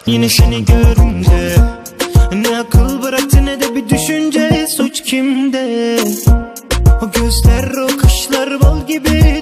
Yine seni görünce ne akıl bıraktı ne de bir düşünce. Suç kimde? O gözler, o kaşlar bal gibi